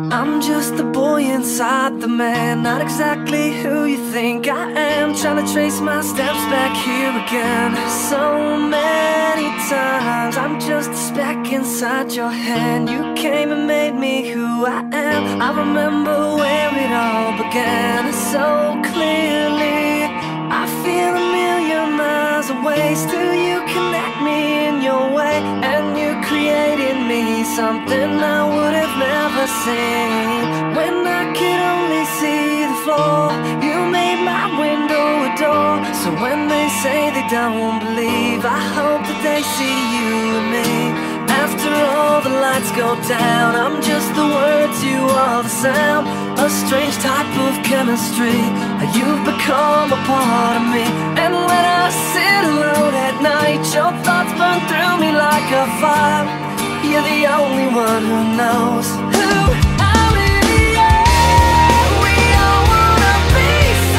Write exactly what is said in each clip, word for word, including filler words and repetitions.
I'm just the boy inside the man, not exactly who you think I am. Trying to trace my steps back here again. So many times I'm just a speck inside your hand. You came and made me who I am. I remember where it all began so clearly. I feel a million miles away. Still you connect me in your way, and you created me something I would have never seen. When I could only see the floor, you made my window a door. So when they say they don't believe, I hope that they see you and me. After all the lights go down, I'm just the words, you are the sound. A strange type of chemistry, you've become a part of me. And when I sit alone at night, your thoughts burn through me like a fire. You're the only one who knows who I really am. We all wanna be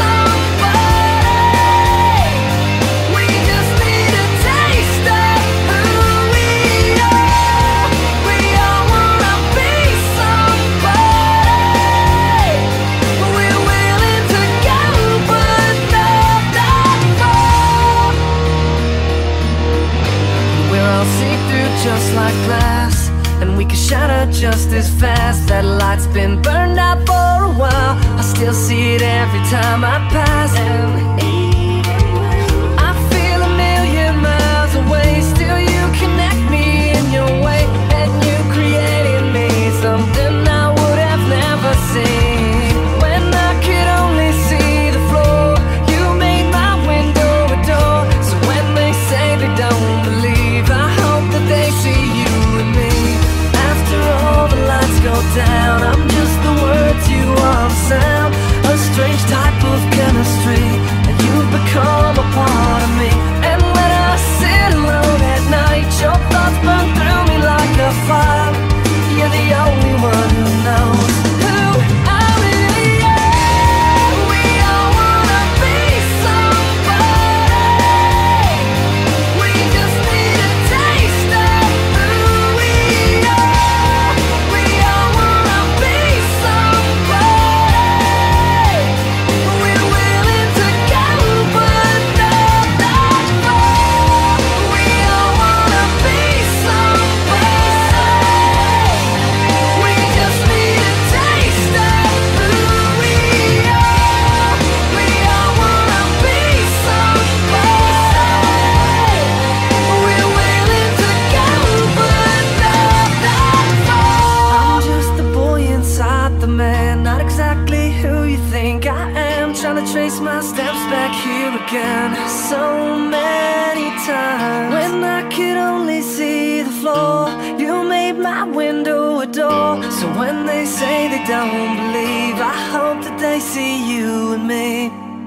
somebody. We just need a taste of who we are. We all wanna be somebody. We're willing to go, but not that far. We're all see-through just like glass, and we can shatter just as fast. That light's been burned out for a while. I still see it every time I pass. And even when I feel a million miles away, still you connect me in your way, and you created me something I would have never seen. When I could only see the floor, you made my window a door. So when they say they don't believe, I hope that they see you and me. After all the lights go down, I'm just the words, you are the sound. A strange type of chemistry, and you've become a part of me. And when I sit alone at night, your thoughts burn through me like a fire. You're the only one who knows who I really am. We all wanna be somebody. We just need a taste of who we are. We all wanna be somebody. We're willing to go, but not that far. We all wanna be somebody. We just need a taste of who we are. We all wanna be somebody. We're willing to go, but not that far. I'm just the boy inside the man, not exactly who you think I am. Trying to trace my steps back here again so many times. When I could only see the floor, you made my window a door. So when they say they don't believe, I hope that they see you and me.